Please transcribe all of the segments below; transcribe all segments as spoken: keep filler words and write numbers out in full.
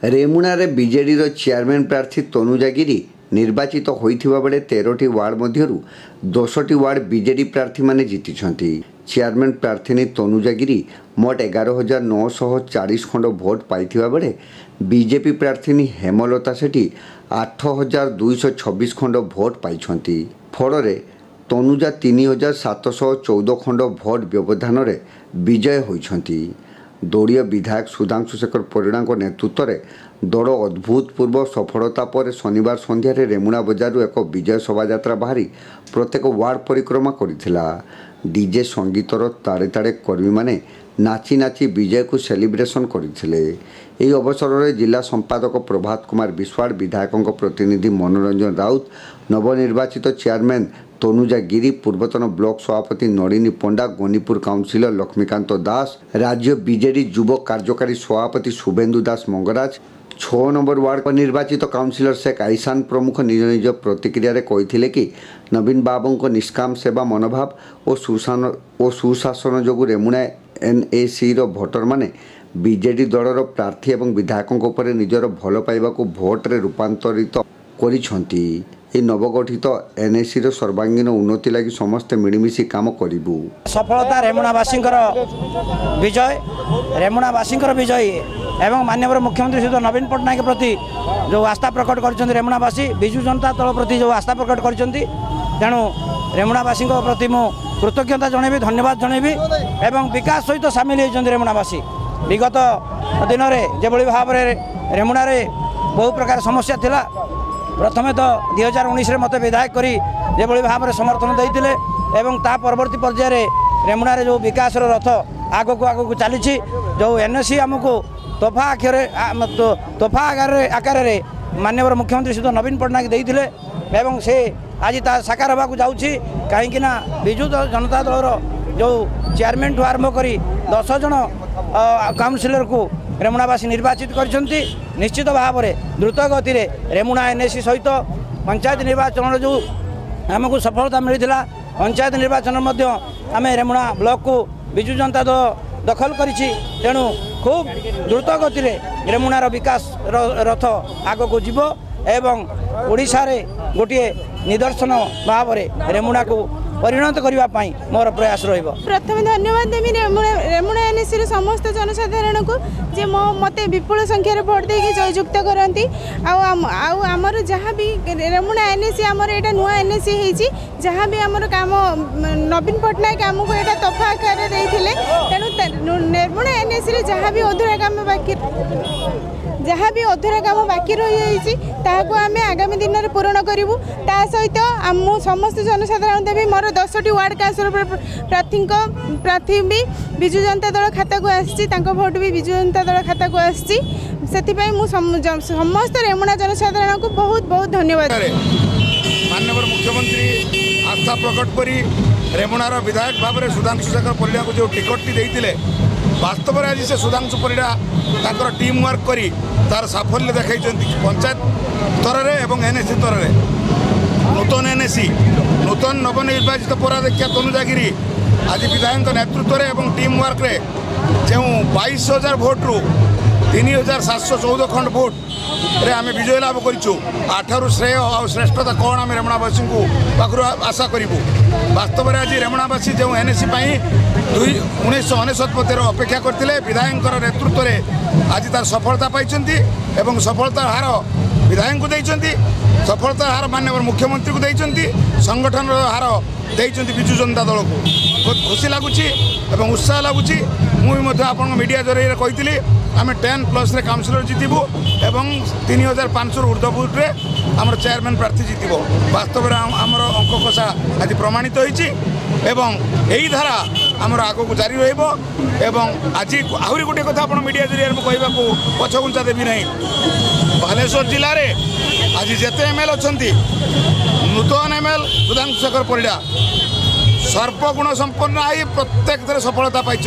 रेमुणार BJD chairman प्रार्थी तनुजा गिरी निर्वाचित होइथिबा बेले तेरह वार्ड मध्यरु दस वार्ड बीजेडी प्रार्थी माने जीति चेयरमैन प्रार्थी तनुजा गिरी मोट एगार हजार नौश चालीस खंड भोट पाइथिबा बेले बीजेपी प्रार्थी हेमलता सेठी आठ हजार दुईश छब्बीस खंड भोट पाइछंती। फल तनुजा तीन हजार सातश चौदह खंड भोट व्यवधान विजय होइछंती। दलीय विधायक सुधांशु शेखर परिड़ा नेतृत्व में दल अभूतपूर्व सफलता पर शनिवार सन्धार रेमुणा बजार एक विजय शोभा बाहरी प्रत्येक वार्ड परिक्रमा करथिला। डीजे संगीतर ताड़े ताड़े कर्मी माने नाची नाची विजय को सेलिब्रेशन करथिले। एही अवसर में जिला संपादक प्रभात कुमार विश्वाड़, विधायकों प्रतिनिधि मनोरंजन राउत, नवनिर्वाचित चेयरमैन तनुजा गिरी, पूर्वतन ब्लॉक सभापति नलिनी पंडा, गणिपुर काउंसिलर लक्ष्मीकांत दास, राज्य बीजेडी युव कार्यकारी सभापति शुभेन्दु दास मंगराज, छह नंबर वार्ड निर्वाचित काउंसिलर शेख आईसान प्रमुख निज निज प्रतिक्रिया कहते कि नवीन बाबू निष्काम सेवा मनोभाव और सुशासन और सुशासन जो रेमुणा एनएसी भोटर माने बीजेडी दलर प्रार्थी और विधायकों उपर निजर भल पाइबा भोट्रे रूपांतरित करिछंती। नवगठित एनएसी सर्वांगीन उन्नति लगी समस्ते मिलमिशि काम करिबु। सफलता रेमुणावासी विजय रेमुणावासी विजय एवं माननीय मुख्यमंत्री श्री नवीन पट्टनायक प्रति जो आस्था प्रकट कर रेमुणावासी विजु जनता दल प्रति जो आस्था प्रकट कर तेणु रेमुणावासी प्रति मु कृतज्ञता जनइबी, धन्यवाद जनइबी एवं विकास सहित सामिल होती रेमुणावासी। विगत दिन में जो भाव में रेमुणा बहु प्रकार समस्या थिला। प्रथमे तो दुई हजार उन्नीस मत विधायक करी जो भाव में समर्थन देते एवं ता परवर्ती पर्यायर रेमुणा जो विकास रथ आग को आग को चली जो एनएसी आमको तोफा आखिर तोफा आकार आकार माननीय मुख्यमंत्री श्री नवीन पट्टनायक देते एवं से आज ता साकार होगा जाऊँगी कहीं विजु जनता दलर जो चेयरमैन ठू आरंभ कर दस जन काउंसिलर को रेमुणावासी निर्वाचित करछंती। निश्चित भाव में द्रुत गति रेमुणा एनएसी सहित पंचायत निर्वाचन जो आमको सफलता मिलता पंचायत निर्वाचन आम रेमुणा ब्लॉक को विजु जनता दल दखल करिछि। तेणु खूब द्रुत गति रेमुणार विकास रथ आग को जीव एवं ओडिशा रे गोटे निदर्शन भाव में रेमुणा को परिणत करने मोर प्रयास रहिबो। प्रथम धन्यवाद देवी रेमुणा एनएसी समस्त जनसाधारण को जे मो मते विपुल संख्यार भोट देकी जययुक्त करती। आमर जहाँ भी रेमुणा एनएसी आमर एटा नुआ एनएसी होईची जहाँ भी आमर काम नवीन पट्टनायक आमको एटा तोफा आकार देइथिले। तेणु रेमुणा एनएसी जहाँ भी अधूरा काम बाकी जहाँ भी अधूरा काम बाकी रही ताको आम आगामी दिन में पूरण करूँ। ता सहित आम समस्त जनसाधारण देवी मोर दस टी वार्ड काउंसिल प्रार्थी प्रार्थी भी विजु जनता दल खाता को आसी भोट भी विजु जनता दल खाता को आसी समस्त रेमुणा जनसाधारण को बहुत बहुत धन्यवाद। माननीय मुख्यमंत्री आस्था प्रकट करी रेमुणार विधायक भाव में सुधांशु शेखर परिड़ा को जो टिकट टी देते वास्तव में आज से सुधांशु परिड़ा ताकर टीम वर्क करी तार साफल्य देखा पंचायत स्तर में एवं एनएसी स्तर में नूतन एनएसी नूतन नवनिर्वाचित पराध्यक्षा तनुजा गिरी आज विधायक नेतृत्व में टीम वर्क रे जो बाईस हजार भोट रु तीन हजार सात सौ चौदह खंड भोट रे आम विजय लाभ करूँ। आठर श्रेय और श्रेष्ठता कौन आम रेमुणावासी को पाखु आशा करूँ। वास्तव में आज रेमुणावासी जो एनएसी दुई उन्नीस अनेशत मध्य अपेक्षा करते विधायक नेतृत्व में आज तार सफलता पाई सफलता हार विधायक को देइचंती, सफलता हार माननीय मुख्यमंत्री को देइचंती, संगठन हार देइचंती विजु जनता दल को। बहुत खुशी लगुच उत्साह लगुच। मुझे आप मीडिया जरिए कही आम टेन प्लस रे काउंसिलर जीतबू एवं तीन हजार पाँच सौ ऊर्ध्व बुथ्रे आम चेयरमैन प्रार्थी जीतब। वास्तव में आमर अंक कषा आज प्रमाणित होती यही धारा आमर आग को जारी रहा। आज आहरी गोटे कथा आप मीडिया जरिए कहवा पछघुंचा देवी ना बालेश्वर जिले में आज जिते एम एल अच्छा नूतन एम एल सुधांशु शेखर परिड़ा सर्वगुण संपन्न आई प्रत्येक थे सफलता पाई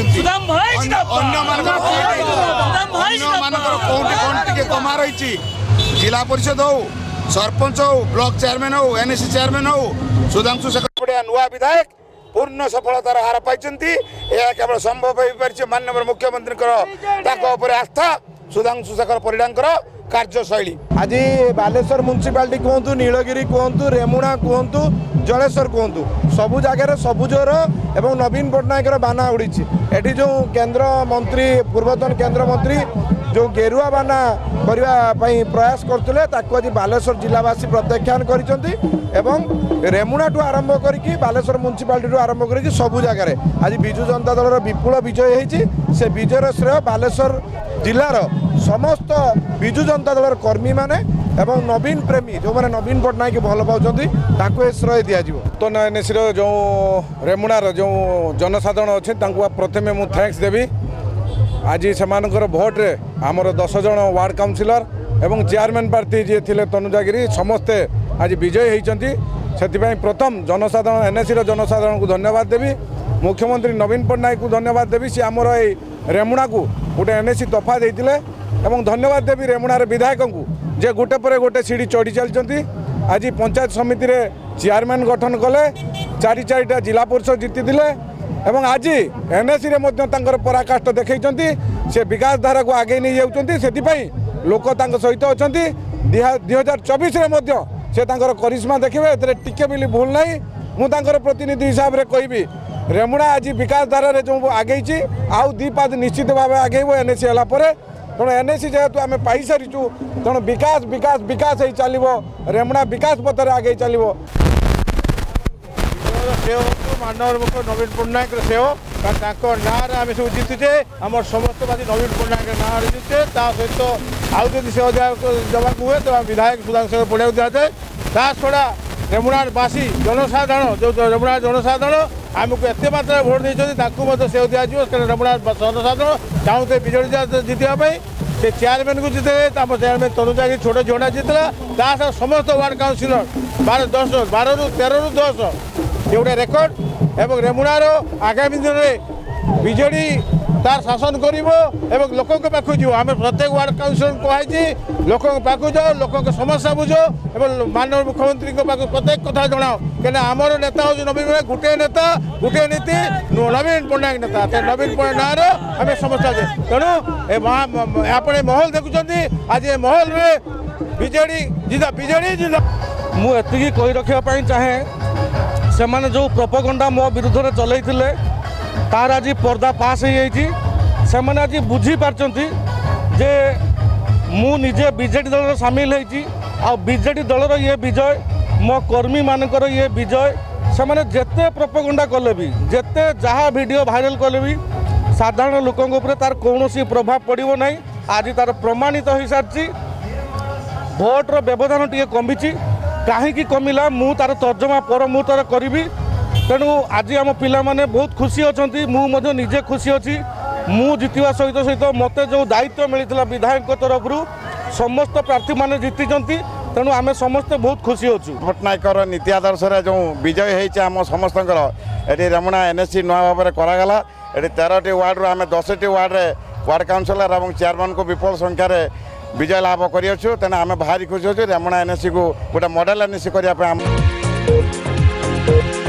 कौटी कमा रही जिला परिषद हो सरपंच हो ब्लॉक चेयरमैन हो एनएसी चेयरमैन हो सुधांशु शेखर परिड़ा नुआ विधायक पूर्ण सफलतार हार पाई। यह केवल संभव हो पार माननीय मुख्यमंत्री आस्था सुधांशु शेखर परिडांकर कार्यशैली। आज बालेश्वर म्युनिसिपालिटी कहतु नीलगिरी कहतु रेमुणा कहतु जलेश्वर कहतु सबु जगार सबुजर एवं नवीन पट्टनायक बाना उड़ी एटी जो केंद्र मंत्री पूर्वतन केंद्र मंत्री जो गेरुआ बाना करने प्रयास करते आज बालेश्वर जिलावासी प्रत्याख्यान कर रेमुणा ठू आरंभ करके बालेश्वर म्युनिसिपालिटी आरंभ कर सबु जगार आज विजु जनता दल विपुल विजय होती से विजयर श्रेय बालेश्वर जिलार समस्त विजु जनता दल कर्मी माने एवं नवीन प्रेमी जो मैंने नवीन पट्टनायक भल पाँच श्रेय दिज्व तो एनएसी जो रेमुणार जो जनसाधारण अच्छे प्रथमे मु थैंक्स देवी आज से भोट रे आमर दस जन वार्ड काउंसिलर एवं चेयरमैन प्रार्थी जी थे तनुजागिरी समस्ते आज विजयी होती से प्रथम जनसाधारण एनएसी जनसाधारण को धन्यवाद देवी मुख्यमंत्री नवीन पट्टनायक को धन्यवाद देवी सी आमर ये रेमुणा को गोटे एनएसी दफा देते एवं धन्यवाद देवी रेमुणार विधायक को जे गोटे पर गोटे सीढ़ी चढ़ी चलती आज पंचायत समिति रे चेयरमैन गठन कले चारि चारिटा जिला परिषद जीति एवं आज एनएसी रे मध्य पराकाष्ठ देखते से विकास धारा को आगे नहीं जाऊँच से लोक सहित अच्छा दुई हजार चौबीस से करिश्मा देखिए ए टिके भी भूल ना मुझे प्रतिनिधि हिसाब से कहबी रेमुणा आज विकास धारा जो आगे आउ दी पाद निश्चित भाव आगे एनएसी है तेणु एनएसी जेहेतु आम पाई सारीचु तेणु विकास विकास विकास ही चलो रेमुणा विकास पथर आगे चलो से मानव नवीन पट्टनायक से ना आम सब जीतुचे आम समस्त बाजी नवीन पट्टनायक ना जीतुचे सहित आउ जब से देवाक हुए तो विधायक सुधांशु पढ़ा दिया जाए ता छड़ा रेमुणारवासी जनसाधारण जो रेमुणार जनसाधारण आमको एत मात्रा भोट देते से दिज्व रेमुणार जनसाधारण चाहते विजेडी जीतवाई से चेयरमैन को जीते चेयरमैन तनुजागिरी छोट झीटा जीतला समस्त वार्ड काउंसिलर बार दस बार रु तेरह रु दस ये गोटे रेकर्ड एवं रेमुणार आगामी दिन में विजेडी तार शासन कर लोकों पाखु जीव आम प्रत्येक वार्ड काउंसिलर कहुई लोकों पाखु जाओ लोकों समस्या बुझ और माननीय मुख्यमंत्री प्रत्येक कथा जनाओ क्या आमर नेता हूँ नवीन गोटे नेता गोटे नीति नवीन पट्टनायक नेता नवीन पट्टनायक ना आम समस्या तेणु आपने महल देखुं आज ये महल में विजेडी जिदा विजेडी जिदा मुझे कही रखापी चाहे से मैंने जो प्रोपोगंडा मो विरुद्ध में चलते तार आज पर्दा पास हो से मैंने आज बुझी पार्टी जे मु निजे बीजेडी दल सामिल होती आ बीजेडी दलर ये विजय मो कर्मी मानकर ये विजय से मैंने जेते प्रोपोगंडा कले भी जेते जहाँ वीडियो भाइराल कले भी साधारण लोकों ऊपर तार कौन प्रभाव पड़ो ना आज तार प्रमाणित हो सारी भोटर व्यवधान टी कमी कहीं कमिला मु तार तर्जमा पर मुहूर्त करी तेणु आज आम पिला माने बहुत खुशी अच्छा मुझे निजे खुशी अच्छी मु जीतवा सहित सहित मत जो दायित्व मिलता विधायक तरफ समस्त प्रार्थी मैंने जीति तेणु आम समस्ते बहुत खुशी अच्छु पट्टनायक नीति आदर्श जो विजय होम समस्त ये रेमुणा एनएससी नुआ भाव में करागला ये तेरह वार्ड रू आम दस वार्ड वार्ड काउंसिलर और चेयरमैन को विपुल संख्यार विजय लाभ करूँ तेना आम भारी खुशी अच्छे रेमुणा एनएससी को गोटे मॉडल एनएससी करने